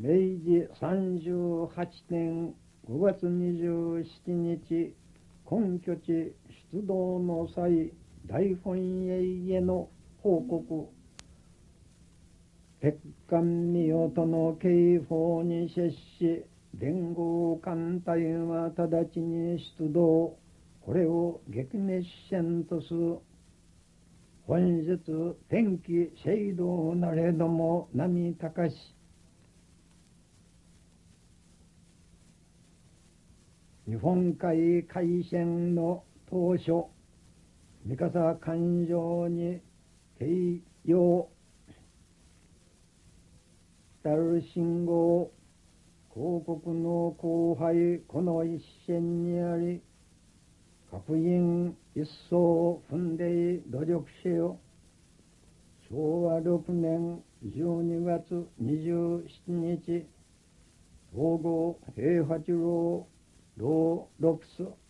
明治38年5月27日、根拠地出動の際、大本営への報告。鉄艦御代との警報に接し、連合艦隊は直ちに出動。これを激熱戦とす。本日天気晴朗なれども波高し。日本海海戦の当初、三笠艦上に提用たる信号、広告の後輩、この一線にあり、各員一層踏んで努力せよ。昭和6年12月27日、統合平八郎老六ス